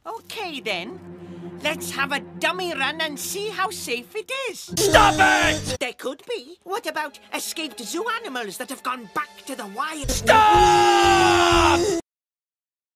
Okay, then. Let's have a dummy run and see how safe it is. Stop it! There could be. What about escaped zoo animals that have gone back to the wild? Stop!